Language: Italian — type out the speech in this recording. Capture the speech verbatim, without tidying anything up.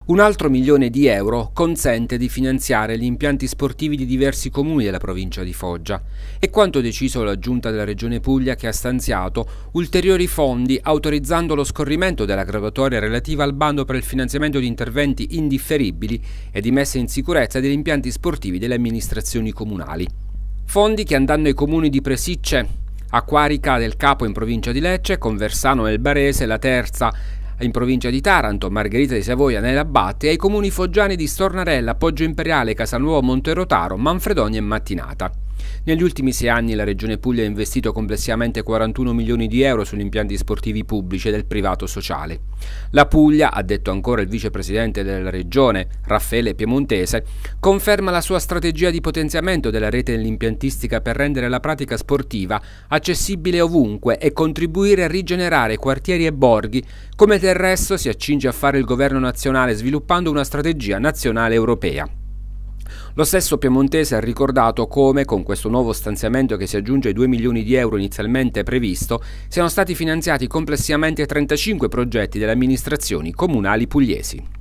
Un altro milione di euro consente di finanziare gli impianti sportivi di diversi comuni della provincia di Foggia. È quanto deciso la Giunta della Regione Puglia, che ha stanziato ulteriori fondi autorizzando lo scorrimento della graduatoria relativa al bando per il finanziamento di interventi indifferibili e di messa in sicurezza degli impianti sportivi delle amministrazioni comunali. Fondi che andranno ai comuni di Presicce, Acquarica del Capo in provincia di Lecce, Conversano nel Barese, La Terza in provincia di Taranto, Margherita di Savoia nell'Abbatte, e ai comuni foggiani di Stornarella, Poggio Imperiale, Casanuovo, Monterotaro, Manfredonia e Mattinata. Negli ultimi sei anni la Regione Puglia ha investito complessivamente quarantuno milioni di euro sugli impianti sportivi pubblici e del privato sociale. La Puglia, ha detto ancora il vicepresidente della Regione, Raffaele Piemontese, conferma la sua strategia di potenziamento della rete dell'impiantistica per rendere la pratica sportiva accessibile ovunque e contribuire a rigenerare quartieri e borghi, come del resto si accinge a fare il governo nazionale sviluppando una strategia nazionale europea. Lo stesso Piemontese ha ricordato come, con questo nuovo stanziamento che si aggiunge ai due milioni di euro inizialmente previsto, siano stati finanziati complessivamente trentacinque progetti delle amministrazioni comunali pugliesi.